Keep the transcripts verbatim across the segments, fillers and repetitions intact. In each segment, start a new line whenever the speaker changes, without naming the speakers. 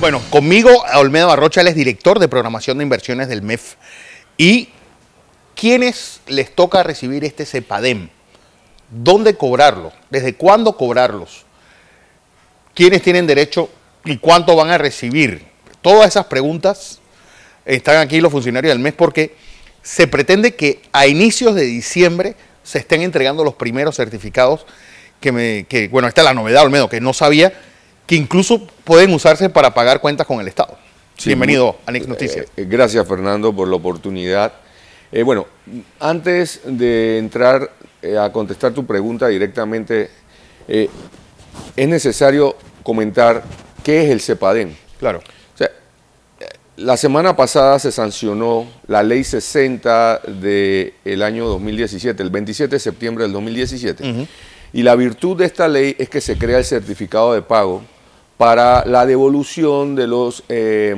Bueno, conmigo Olmedo Arrocha, él es director de programación de inversiones del M E F. ¿Y quiénes les toca recibir este CEPADEM? ¿Dónde cobrarlo? ¿Desde cuándo cobrarlos? ¿Quiénes tienen derecho y cuánto van a recibir? Todas esas preguntas están aquí los funcionarios del M E F porque se pretende que a inicios de diciembre se estén entregando los primeros certificados que, me, que bueno, esta es la novedad, Olmedo, que no sabía que incluso pueden usarse para pagar cuentas con el Estado. Sí, bienvenido muy, a Next Noticias.
Eh, gracias, Fernando, por la oportunidad. Eh, bueno, antes de entrar eh, a contestar tu pregunta directamente, eh, es necesario comentar qué es el CEPADEM.
Claro.
O sea, la semana pasada se sancionó la ley sesenta del año dos mil diecisiete, el veintisiete de septiembre del dos mil diecisiete, uh-huh. Y la virtud de esta ley es que se crea el certificado de pago para la devolución de los eh,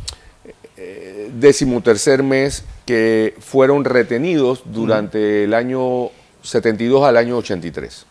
eh, decimotercer mes que fueron retenidos durante uh-huh. el año setenta y dos al año ochenta y tres.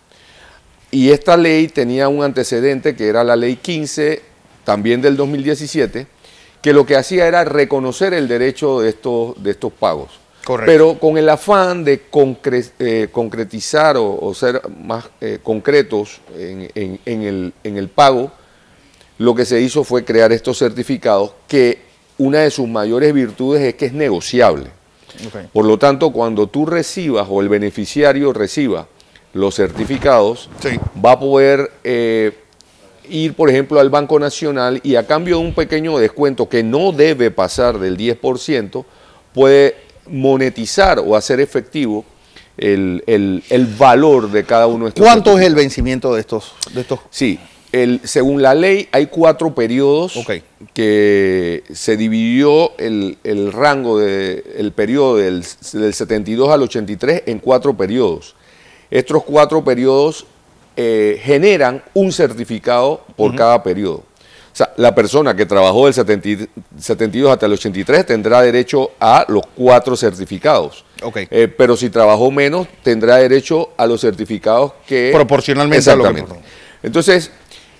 Y esta ley tenía un antecedente que era la ley quince, también del dos mil diecisiete, que lo que hacía era reconocer el derecho de estos, de estos pagos. Correcto. Pero con el afán de concre eh, concretizar o, o ser más eh, concretos en, en, en, el, en el pago, lo que se hizo fue crear estos certificados que una de sus mayores virtudes es que es negociable. Okay. Por lo tanto, cuando tú recibas o el beneficiario reciba los certificados, sí. va a poder eh, ir, por ejemplo, al Banco Nacional y a cambio de un pequeño descuento que no debe pasar del diez por ciento, puede monetizar o hacer efectivo el, el, el valor de cada uno de estos.
¿Cuánto es el vencimiento de estos? De estos?
Sí, el, según la ley hay cuatro periodos okay. que se dividió el, el rango, de, el periodo del, del setenta y dos al ochenta y tres en cuatro periodos. Estos cuatro periodos eh, generan un certificado por uh-huh. cada periodo. O sea, la persona que trabajó del setenta y dos hasta el ochenta y tres tendrá derecho a los cuatro certificados. Okay. Eh, pero si trabajó menos, tendrá derecho a los certificados que...
Proporcionalmente a lo que...
Entonces,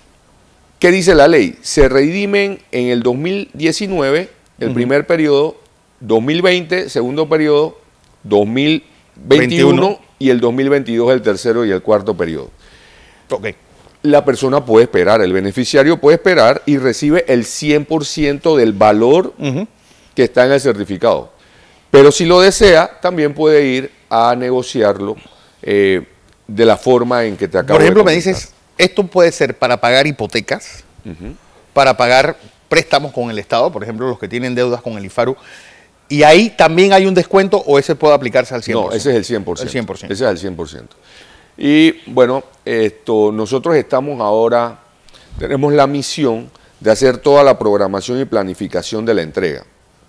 ¿qué dice la ley? Se redimen en el dos mil diecinueve, el uh-huh. primer periodo, dos mil veinte, segundo periodo, dos mil veintiuno, veintiuno. Y el dos mil veintidós, el tercero y el cuarto periodo.
Okay.
La persona puede esperar, el beneficiario puede esperar y recibe el cien por ciento del valor uh-huh. que está en el certificado. Pero si lo desea, también puede ir a negociarlo eh, de la forma en que te acabo de
comentar. Por ejemplo, me dices, esto puede ser para pagar hipotecas, uh-huh. para pagar préstamos con el Estado, por ejemplo, los que tienen deudas con el IFARU, y ahí también hay un descuento o ese puede aplicarse al cien por ciento.
No, ese es el cien por ciento.
El cien por ciento.
Ese es el cien por ciento. Y bueno, esto, nosotros estamos ahora, tenemos la misión de hacer toda la programación y planificación de la entrega.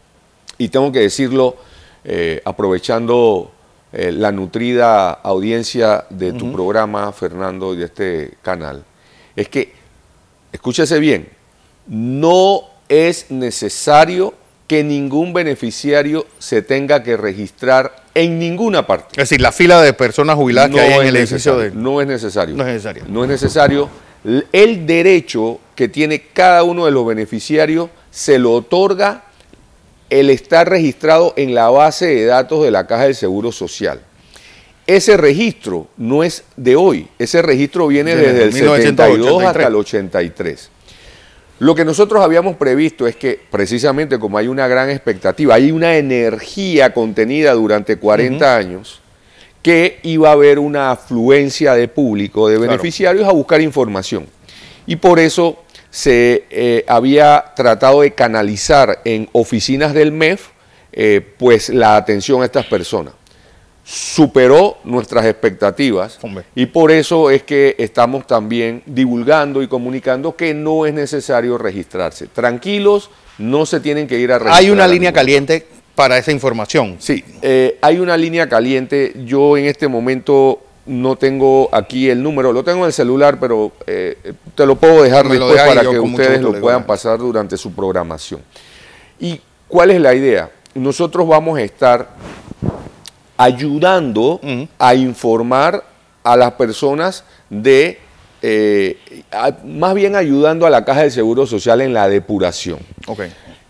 Y tengo que decirlo, eh, aprovechando eh, la nutrida audiencia de tu uh-huh. programa, Fernando, y de este canal, es que, escúchese bien, no es necesario que ningún beneficiario se tenga que registrar en ninguna parte.
Es decir, la fila de personas jubiladas
no
que hay en el edificio de...
No es necesario.
No es necesario.
No es necesario. El derecho que tiene cada uno de los beneficiarios se lo otorga el estar registrado en la base de datos de la Caja del Seguro Social. Ese registro no es de hoy. Ese registro viene desde, desde el setenta y dos hasta el ochenta y tres. Lo que nosotros habíamos previsto es que, precisamente como hay una gran expectativa, hay una energía contenida durante cuarenta uh-huh. años, que iba a haber una afluencia de público, de beneficiarios, claro. a buscar información. Y por eso se eh, había tratado de canalizar en oficinas del M E F eh, pues la atención a estas personas. Superó nuestras expectativas Hombre. y por eso es que estamos también divulgando y comunicando que no es necesario registrarse. Tranquilos, no se tienen que ir a registrar.
¿Hay una línea caliente para esa información?
Sí, eh, hay una línea caliente. Yo en este momento no tengo aquí el número, lo tengo en el celular, pero eh, te lo puedo dejar
Me
después para que
yo
ustedes lo puedan pasar durante su programación. ¿Y cuál es la idea? Nosotros vamos a estar ayudando uh-huh. a informar a las personas de eh, a, más bien ayudando a la Caja del Seguro Social en la depuración.
Ok.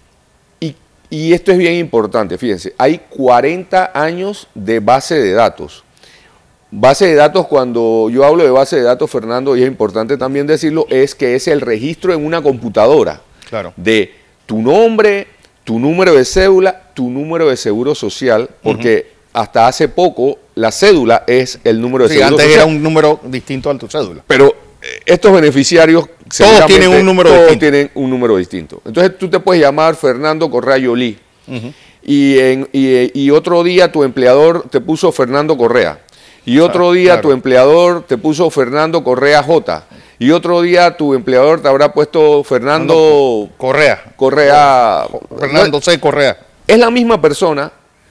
Y, y esto es bien importante, fíjense, hay cuarenta años de base de datos. Base de datos, cuando yo hablo de base de datos, Fernando, y es importante también decirlo, es que es el registro en una computadora
Claro.
de tu nombre, tu número de cédula, tu número de seguro social, porque uh-huh. hasta hace poco la cédula es el número de
sí,
seguro
antes
social.
era un número distinto al tu cédula.
Pero eh, estos beneficiarios
todos tienen un número
todos
distinto.
tienen un número distinto. Entonces tú te puedes llamar Fernando Correa Yolí uh-huh. y, en, y, y otro día tu empleador te puso Fernando Correa. Y otro ah, día claro. tu empleador te puso Fernando Correa J. Y otro día tu empleador te habrá puesto Fernando
no, Correa.
Correa.
Fernando C. Correa.
Es la misma persona,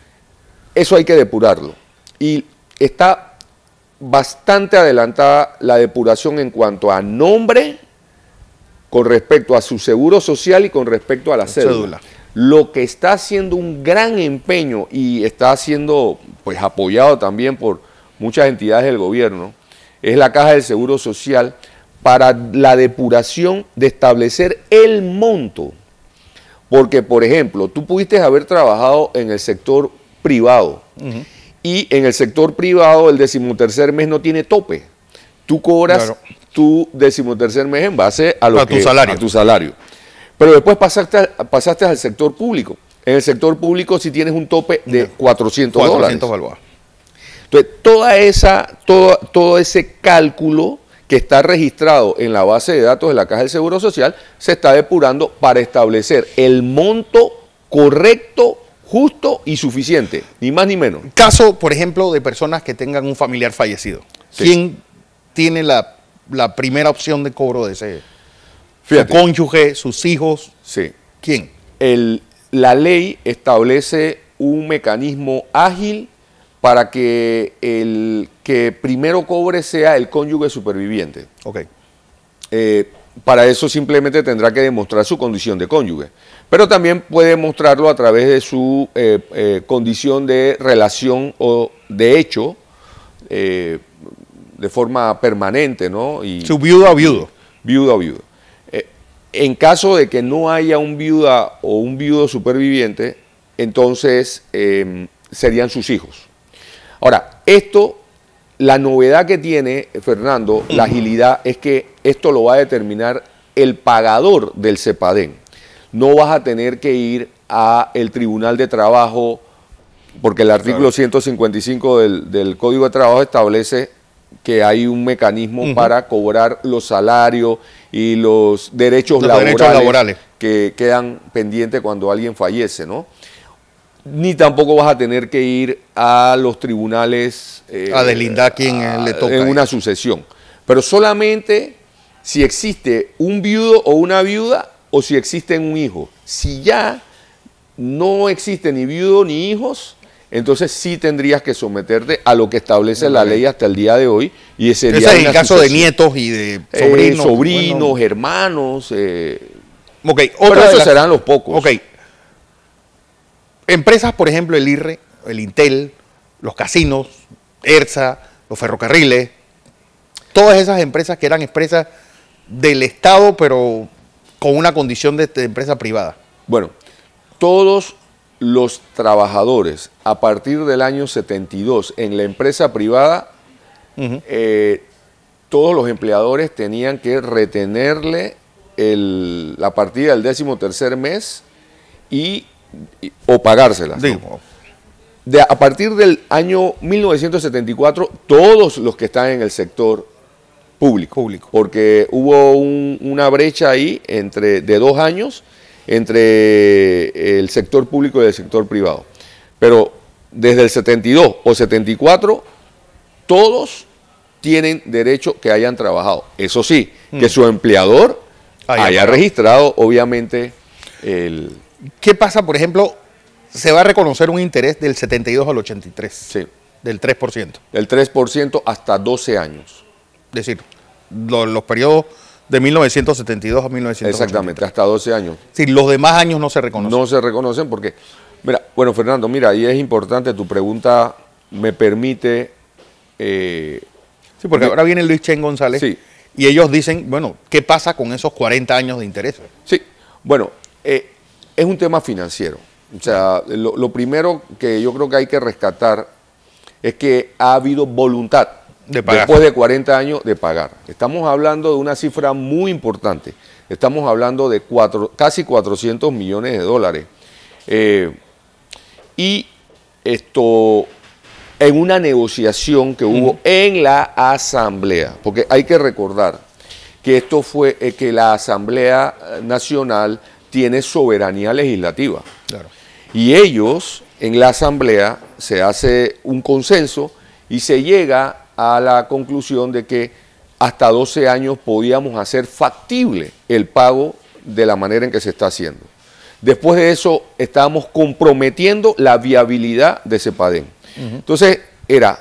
eso hay que depurarlo. Y está bastante adelantada la depuración en cuanto a nombre, con respecto a su seguro social y con respecto a la cédula. cédula. Lo que está haciendo un gran empeño y está siendo pues apoyado también por muchas entidades del gobierno, es la Caja del Seguro Social para la depuración de establecer el monto. Porque, por ejemplo, tú pudiste haber trabajado en el sector privado uh-huh. y en el sector privado el decimotercer mes no tiene tope. Tú cobras claro. tu decimotercer mes en base a, lo
a,
que,
tu salario.
a tu salario. Pero después pasaste, pasaste al sector público. En el sector público sí tienes un tope de cuatrocientos dólares.
Balboas.
Entonces, toda esa, todo, todo ese cálculo que está registrado en la base de datos de la Caja del Seguro Social se está depurando para establecer el monto correcto, justo y suficiente, ni más ni menos.
Caso, por ejemplo, de personas que tengan un familiar fallecido. Sí. ¿Quién tiene la, la primera opción de cobro de ese? Fíjate. Su cónyuge, sus hijos.
Sí.
¿Quién?
El, la ley establece un mecanismo ágil para que el que primero cobre sea el cónyuge superviviente.
Ok.
Eh, para eso simplemente tendrá que demostrar su condición de cónyuge. Pero también puede mostrarlo a través de su eh, eh, condición de relación o de hecho eh, de forma permanente, ¿no? Y,
su viuda o viudo.
Viuda o viudo. Eh, en caso de que no haya un viuda o un viudo superviviente, entonces eh, serían sus hijos. Ahora, esto, la novedad que tiene, Fernando, la agilidad, es que esto lo va a determinar el pagador del CEPADEN. No vas a tener que ir al Tribunal de Trabajo, porque el artículo claro. ciento cincuenta y cinco del, del Código de Trabajo establece que hay un mecanismo uh-huh. para cobrar los salarios y los derechos, los laborales, derechos laborales que quedan pendientes cuando alguien fallece, ¿no? Ni tampoco vas a tener que ir a los tribunales
eh, a deslindar quién a, le toca
en una sucesión. Pero solamente si existe un viudo o una viuda o si existe un hijo. Si ya no existe ni viudo ni hijos, entonces sí tendrías que someterte a lo que establece okay. la ley hasta el día de hoy. Y ese
es el caso sucesión. de nietos y de sobrinos.
Eh, sobrinos, bueno. hermanos. Eh,
okay.
Pero esos
las...
serán los pocos.
Ok. Empresas, por ejemplo, el I R R, el Intel, los casinos, ERSA, los ferrocarriles, todas esas empresas que eran empresas del Estado, pero con una condición de, de empresa privada.
Bueno, todos los trabajadores a partir del año setenta y dos en la empresa privada, uh-huh. eh, todos los empleadores tenían que retenerle el, la partida del décimo tercer mes y o pagárselas.
Digo.
De, a partir del año mil novecientos setenta y cuatro, todos los que están en el sector público,
público.
porque hubo un, una brecha ahí entre, de dos años entre el sector público y el sector privado. Pero desde el setenta y dos o setenta y cuatro, todos tienen derecho que hayan trabajado. Eso sí, mm. que su empleador Ay, haya bueno. registrado, obviamente, el...
¿Qué pasa, por ejemplo, se va a reconocer un interés del setenta y dos al ochenta y tres?
Sí.
Del tres por ciento.
Del tres por ciento hasta doce años.
Es decir, los, los periodos de mil novecientos setenta y dos a mil novecientos ochenta y tres.
Exactamente, hasta doce años.
Sí, los demás años no se reconocen.
No se reconocen porque, mira, bueno, Fernando, mira, y es importante, tu pregunta me permite... Eh,
sí, porque me, ahora viene Luis Chen González.
Sí.
Y ellos dicen, bueno, ¿qué pasa con esos cuarenta años de interés?
Sí, bueno, eh, es un tema financiero. O sea, lo, lo primero que yo creo que hay que rescatar es que ha habido voluntad
de pagar.
Después de cuarenta años de pagar. Estamos hablando de una cifra muy importante. Estamos hablando de cuatro, casi cuatrocientos millones de dólares. Eh, y esto en una negociación que hubo uh-huh. en la Asamblea, porque hay que recordar que esto fue eh, que la Asamblea Nacional tiene soberanía legislativa.
Claro.
Y ellos, en la Asamblea, se hace un consenso y se llega a la conclusión de que hasta doce años podíamos hacer factible el pago de la manera en que se está haciendo. Después de eso, estábamos comprometiendo la viabilidad de Cepadem. Uh-huh. Entonces, era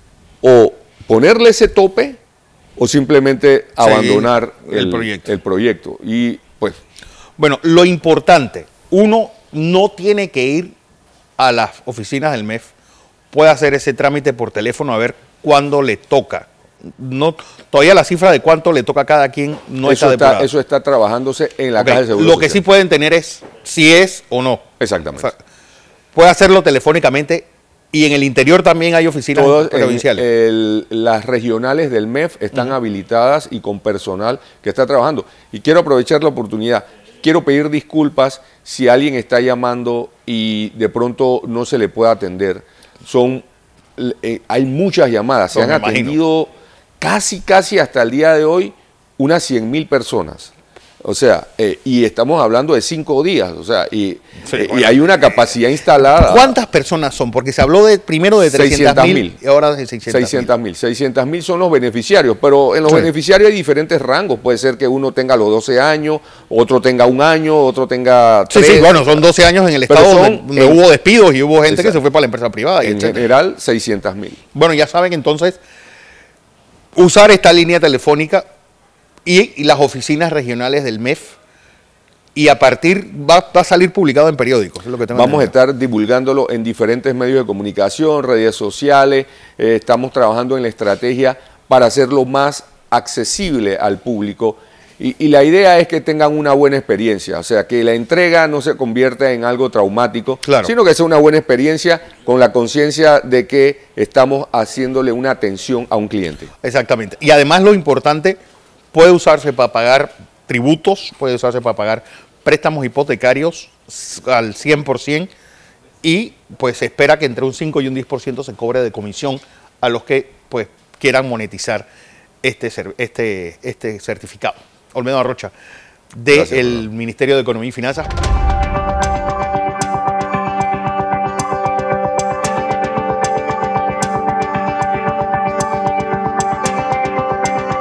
o ponerle ese tope o simplemente sí, abandonar el, el, proyecto. el proyecto. Y pues...
Bueno, lo importante, uno no tiene que ir a las oficinas del M E F, puede hacer ese trámite por teléfono a ver cuándo le toca. No, todavía la cifra de cuánto le toca a cada quien no
eso
está depurada.
Está, eso está trabajándose en la
okay.
Caja de Seguro
Lo
Social.
que sí pueden tener es si es o no.
Exactamente.
O sea, puede hacerlo telefónicamente y en el interior también hay oficinas
Todos,
provinciales.
El, el, las regionales del M E F están uh-huh. habilitadas y con personal que está trabajando. Y quiero aprovechar la oportunidad. Quiero pedir disculpas si alguien está llamando y de pronto no se le puede atender. Son, eh, hay muchas llamadas. Se han atendido casi, casi hasta el día de hoy unas cien mil personas. O sea, eh, y estamos hablando de cinco días, o sea, y, sí, eh, bueno. y hay una capacidad instalada.
¿Cuántas personas son? Porque se habló de primero de trescientas mil y ahora de seiscientas mil.
seiscientas mil son los beneficiarios, pero en los sí. beneficiarios hay diferentes rangos. Puede ser que uno tenga los doce años, otro tenga un año, otro tenga tres.
Sí, sí, bueno, son doce años en el Estado son, donde, donde en, hubo despidos y hubo gente exacto. que se fue para la empresa privada.
En
etcétera.
general, seiscientas mil.
Bueno, ya saben entonces, usar esta línea telefónica y, y las oficinas regionales del M E F, y a partir, va, va a salir publicado en periódicos. Es lo que tengo
Vamos a estar divulgándolo en diferentes medios de comunicación, redes sociales, eh, estamos trabajando en la estrategia para hacerlo más accesible al público y, y la idea es que tengan una buena experiencia, o sea, que la entrega no se convierta en algo traumático,
claro.
sino que sea una buena experiencia con la conciencia de que estamos haciéndole una atención a un cliente.
Exactamente, y además lo importante, puede usarse para pagar tributos, puede usarse para pagar préstamos hipotecarios al cien por ciento y pues se espera que entre un cinco y un diez por ciento se cobre de comisión a los que pues quieran monetizar este, este, este certificado. Olmedo Arrocha, del Ministerio de Economía y Finanzas.